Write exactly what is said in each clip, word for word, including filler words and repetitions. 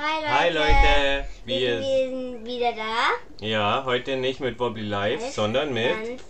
Hi Leute. Hi Leute. Wir, Wir wir sind wieder da. Ja, heute nicht mit Wobbly Live, Live, sondern mit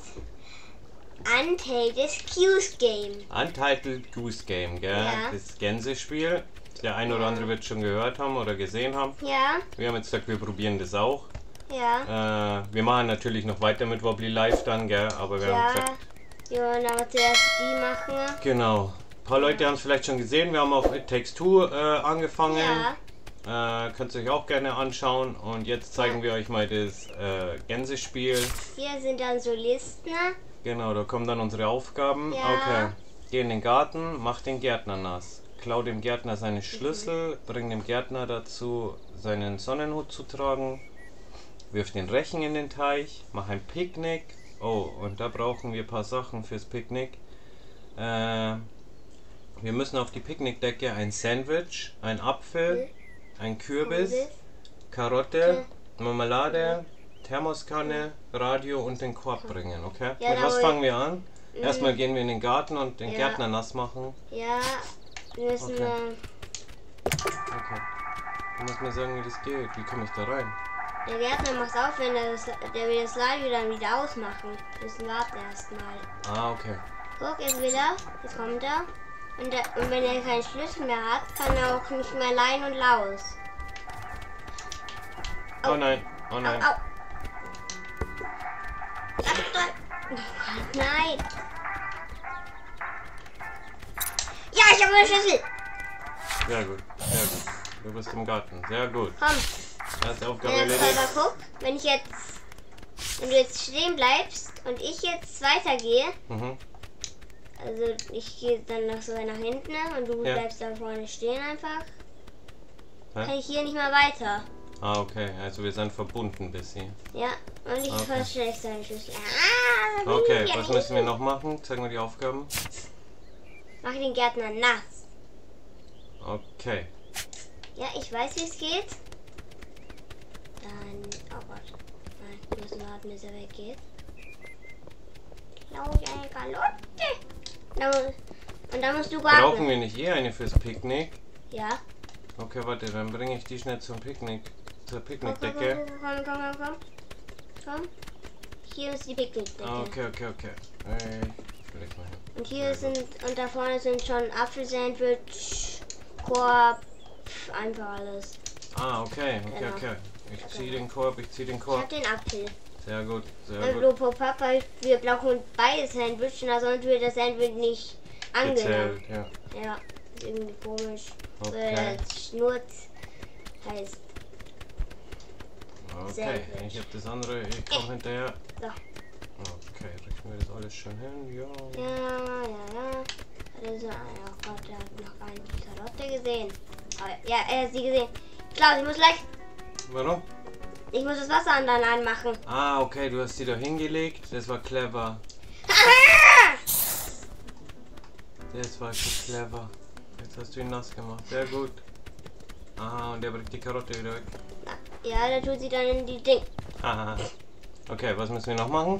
Untitled Goose Game. Untitled Goose Game, gell? Ja. Das Gänsespiel. Der ein oder andere wird schon gehört haben oder gesehen haben. Ja, Wir haben jetzt gesagt, wir probieren das auch. ja, Äh, wir machen natürlich noch weiter mit Wobbly Live dann, gell? Aber wir haben ja. gesagt, Wir wollen aber zuerst die machen. genau. Ein paar Leute haben es vielleicht schon gesehen. Wir haben auf It Takes Two äh, angefangen. Ja, Äh, könnt ihr euch auch gerne anschauen. Und jetzt zeigen Ja. wir euch mal das äh, Gänsespiel. hier sind dann so Listen. Genau, da kommen dann unsere Aufgaben. Ja. Okay. Geh in den Garten, mach den Gärtner nass. Klau dem Gärtner seine Schlüssel, bring dem Gärtner dazu, seinen Sonnenhut zu tragen. Wirf den Rechen in den Teich, mach ein Picknick. Oh, und da brauchen wir ein paar Sachen fürs Picknick. Äh, wir müssen auf die Picknickdecke ein Sandwich, ein Apfel, ein Kürbis, Karotte, Marmelade, Thermoskanne, Radio und den Korb bringen, okay? Ja, Mit da was hol- fangen wir an? Erstmal gehen wir in den Garten und den Ja. Gärtner nass machen. Ja, wir müssen Okay. wir. Okay. Du musst mir sagen, wie das geht. Wie komme ich da rein? Der Gärtner macht auf, wenn er das, der will das Radio dann wieder ausmachen. Wir müssen warten erstmal. Ah, okay. Guck, jetzt will er. Jetzt kommt er. Und, der, und wenn er keinen Schlüssel mehr hat, kann er auch nicht mehr rein und raus. Oh, Au. nein. Oh nein. Au, au. Oh Gott, nein. Ja, ich habe einen Schlüssel. Sehr gut. Sehr gut. Du bist im Garten. Sehr gut. Komm, Erste Aufgabe wenn jetzt erledigt. aber guck, wenn ich jetzt, wenn du jetzt stehen bleibst und ich jetzt weitergehe, Mhm. also ich gehe dann noch so nach hinten und du Ja. bleibst da vorne stehen einfach, Hä? kann ich hier nicht mehr weiter. Ah, okay. Also wir sind verbunden bis hier. Ja, und ich Okay. verschlecht seinen Schlüssel. Ah, da bin Okay, ich ja was nicht. müssen wir noch machen? Zeigen wir die Aufgaben. Mach den Gärtner nass. Okay. Ja, ich weiß, wie es geht. Dann, oh Gott. Nein, wir müssen warten, bis er weggeht. Klau ich eine Kalotte. Da mu- Und dann musst du Brauchen warten. wir nicht eh eine fürs Picknick? Ja. Okay, warte, dann bringe ich die schnell zum Picknick. Zur Komm, komm, Picknickdecke. komm, komm, komm, komm, komm. Komm. Hier ist die Picknickdecke. Ah, okay, okay, okay. Äh, vielleicht mal hin. Und hier sind, und da vorne sind schon Apfelsandwich, Korb, einfach alles. Ah, okay, okay, Genau. okay. Ich ziehe den Korb, ich ziehe den Ich hab Korb. den Apfel. Sehr gut, sehr Und gut. Lopo Papa, wir brauchen beide Sandwich, und sonst wird das Sandwich nicht angenommen. Gezählt, ja. Ja, ist irgendwie komisch. Okay. Weil das Schnurz heißt. Okay, Sandwich. ich habe das andere, ich komme hinterher. So. Okay, richten wir das alles schön hin, ja. Ja, ja, ja. Also, oh Gott, er hat noch gar nicht die Karotte gesehen. Aber, ja, er hat sie gesehen. Klaus, ich muss gleich. Warum? Ich muss das Wasser an dann anmachen. Ah, okay, du hast die da hingelegt, das war clever. Das war schon clever. Jetzt hast du ihn nass gemacht, sehr gut. Aha, und der bringt die Karotte wieder weg. Ja, da tut sie dann in die Ding. Haha. Okay, was müssen wir noch machen?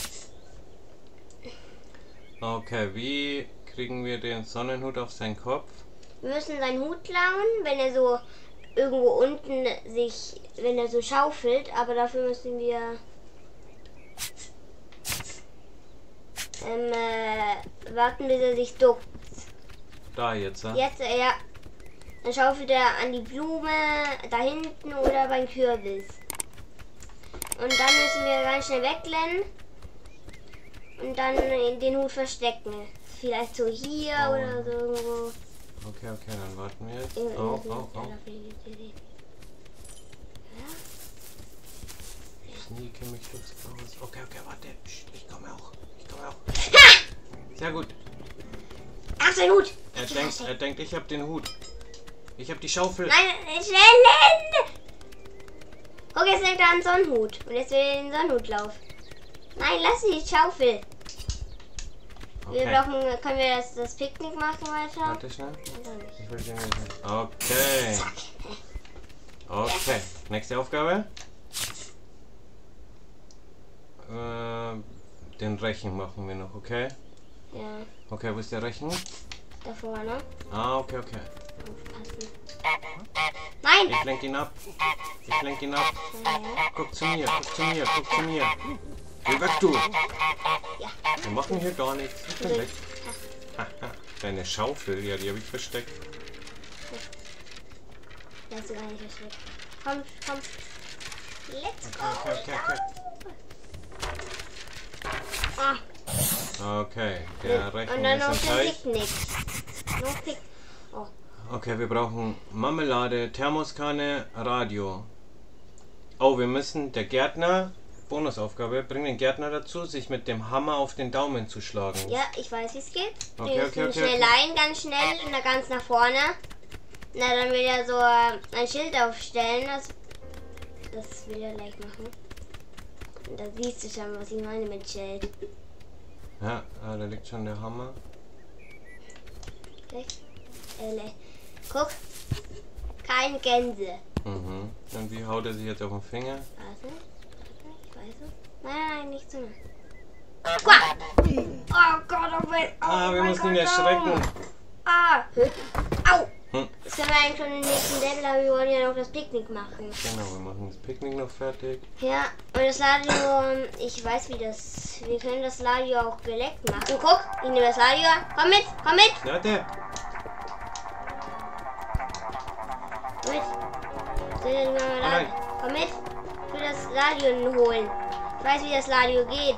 Okay, wie kriegen wir den Sonnenhut auf seinen Kopf? Wir müssen seinen Hut klauen, wenn er so irgendwo unten sich, wenn er so schaufelt, aber dafür müssen wir ähm, äh, warten, bis er sich duckt. Da jetzt, ja? Jetzt, äh, ja, dann schaufelt er an die Blume da hinten oder beim Kürbis. Und dann müssen wir ganz schnell wegrennen und dann in den Hut verstecken. Vielleicht so hier Oh. oder so irgendwo. Okay, okay, dann warten wir jetzt. In- in- Oh, in- oh, oh. Ja. Ich sneake mich durchs Haus. Okay, okay, warte. Psst, ich komme auch. Ich komme auch. Sehr gut. Ach, sein Hut! Er denkt, er denkt, ich habe den Hut. Ich habe die Schaufel. Nein, schnell! Guck, jetzt denkt er an Sonnenhut. Und jetzt will er den Sonnenhut laufen. Nein, lass die Schaufel. Wir Okay. brauchen, können wir das, das Picknick machen weiter? Warte schnell. Oder nicht? Ich will den nicht. Okay. Okay. Nächste Aufgabe. Äh, den Rechen machen wir noch, okay? Ja, Okay, wo ist der Rechen? da vorne. Ah, okay, okay. Aufpassen. Nein! Ich lenk ihn ab. Ich lenk ihn ab. Guck zu mir, guck zu mir, guck zu mir. Geh weg, du! Ja. Wir machen hier gar nichts. Ich bin weg. Haha, deine Schaufel, ja, die habe ich versteckt. Lass du gar nicht versteckt. Komm, komm. Let's go! Okay, okay, okay. Ah. Okay, der Rechen Und dann ist noch im den Teich. Picknick. Noch Pick. Oh. Okay, wir brauchen Marmelade, Thermoskanne, Radio. Oh, wir müssen, der Gärtner, Bonusaufgabe, bring den Gärtner dazu, sich mit dem Hammer auf den Daumen zu schlagen. Ja, ich weiß, wie es geht. Okay, Wir okay, müssen okay, schnell okay. ein, ganz schnell und dann ganz nach vorne. Na, dann will er so äh, ein Schild aufstellen. Das, das will er gleich machen. Und da siehst du schon, was ich meine mit Schild. Ja, ah, da liegt schon der Hammer. Rechts. Äh, le- Guck. Kein Gänse. Mhm. Und wie haut er sich jetzt auf den Finger? Warte. Warte, ich weiß es. Nein, nein, nicht so. Quack! Oh Gott, oh mein, oh Ah, wir mein müssen ihn Gott, erschrecken. oh. Ah! Au! Hm. Das können wir eigentlich schon im nächsten Level, aber wir wollen ja noch das Picknick machen. Genau, wir machen das Picknick noch fertig. Ja, und das Radio, ich weiß wie das, wir können das Radio auch geleckt machen. Guck, ich nehme das Radio, komm mit, komm mit, Leute, komm mit. Soll ich mal Oh nein. komm mit, ich will das Radio holen. Ich weiß wie das Radio geht.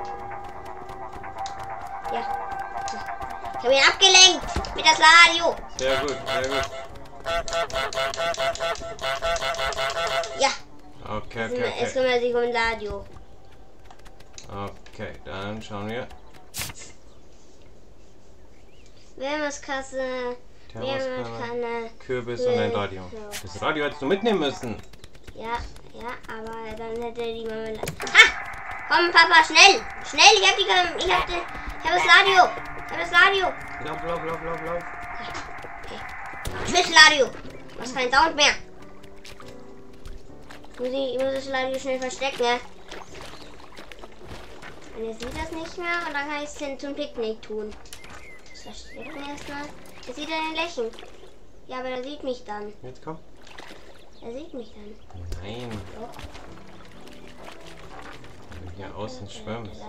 Ja. Ich habe ihn abgelenkt mit das Radio. sehr gut, sehr gut. Ja, Okay, es okay, okay. kümmert sich um das Radio. Okay, dann schauen wir. Wärmeskasse, Thermoskanne, Wärmekanne. Kürbis und ein Radio. Das Radio hättest du mitnehmen müssen. Ja, ja, aber dann hätte die Marmelade. Ha! Komm, Papa, schnell! Schnell, ich hab die, ich hab, die, ich hab das Radio! Ich hab das Radio! Lauf, lauf, lauf, lauf, lauf. Ich will das Radio! Du hast keinen Sound mehr! Ich muss, ich muss das Radio schnell verstecken, ne? Und jetzt sieht das nicht mehr und dann kann ich es hin zum Picknick tun. Das verstecken erstmal. Jetzt sieht er den Lächeln. Ja, aber er sieht mich dann. Jetzt komm. Er sieht mich dann. Nein, Doch. wenn du hier außen schwimmst.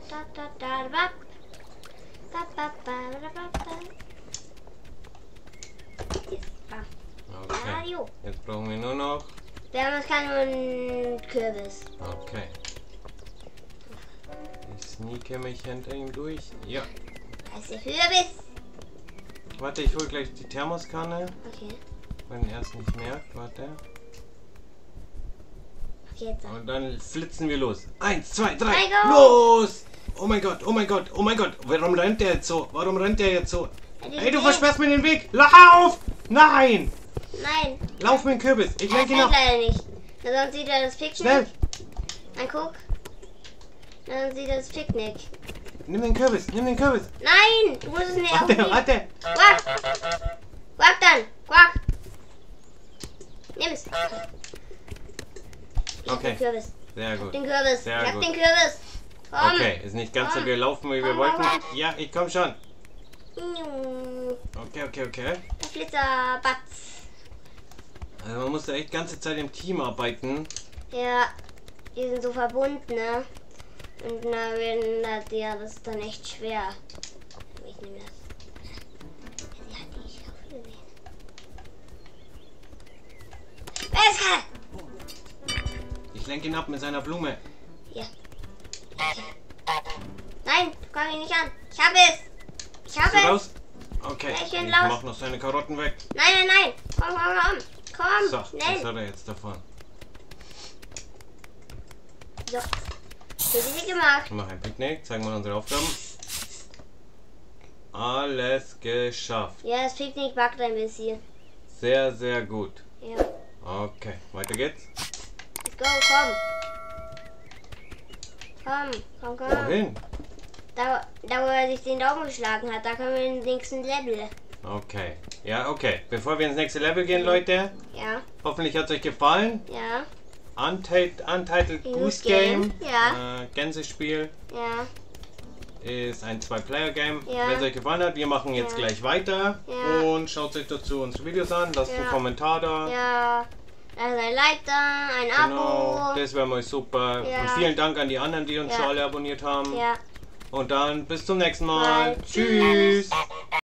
Okay, Radio. jetzt brauchen wir nur noch. Wärmekanne und Kürbis. Okay. Ich sneake mich hinter ihm durch. Ja. Da ist der Kürbis. Warte, ich hole gleich die Thermoskanne. Okay. Wenn er es nicht merkt, warte. Okay, jetzt. Und dann flitzen wir los. Eins, zwei, drei, Hey, go! los! Oh mein Gott, oh mein Gott, oh mein Gott. Warum rennt der jetzt so? Warum rennt der jetzt so? Ey, du versperrst mir den Weg. Lauf! Nein! Nein. Lauf mit dem Kürbis. Ich Das lenke ihn geht ab. leider nicht. Na, sonst sieht er das Picknick. Schnell. Dann guck. Na, dann sieht er das Picknick. Nimm den Kürbis, nimm den Kürbis. Nein, du musst es nicht Warte, aufnehmen. warte. Quack. Quack dann. Quack. Nimm es. Ich hab Okay. den Kürbis. Sehr Ich hab gut. den Kürbis. Sehr ich hab gut. den Kürbis. Komm. Okay, ist nicht ganz so Komm. gelaufen, wie wir Komm, wollten. komm, Ja, ich komm schon. Juhu. Okay, okay, okay. Der Flitzerbatz. Also man muss da echt ganze Zeit im Team arbeiten. Ja, die sind so verbunden, ne? Und na, wenn das, ja, das ist dann echt schwer. Ich nehme das. Sie hat die Schaufel gesehen. Wer ist er? Ich lenke ihn ab mit seiner Blume. Ja. Nein, komm ihn nicht an. Ich habe es. Ich Bist habe du es. raus? Okay, Ja, ich bin ich raus. mach noch seine Karotten weg. Nein, nein, nein. Komm, komm, komm. Komm, So, was schnell. hat er jetzt davon? So. Richtig gemacht. Wir machen ein Picknick, zeigen mal unsere Aufgaben. Alles geschafft. Ja, das Picknick backt ein bisschen. Sehr, sehr gut. Ja. Okay, weiter geht's. Let's go, komm. Komm, komm, komm. Wohin? Da, da wo er sich den Daumen geschlagen hat, da können wir in den nächsten Level. Okay. Ja, okay. Bevor wir ins nächste Level gehen, Leute, Ja, hoffentlich hat es euch gefallen. ja, Untitled, Untitled Goose Goose Game. Game, ja. Äh, Gänsespiel. ja. ist ein Zwei-Player-Game. Ja. Wenn es euch gefallen hat, wir machen jetzt Ja. gleich weiter. Ja. Und schaut euch dazu unsere Videos an, lasst Ja. einen Kommentar da. Ja, also ein Like da, ein Genau, Abo. das wäre mal super. Ja. Und vielen Dank an die anderen, die uns Ja. schon alle abonniert haben. Ja. Und dann bis zum nächsten Mal. Mal. Tschüss. Tschüss.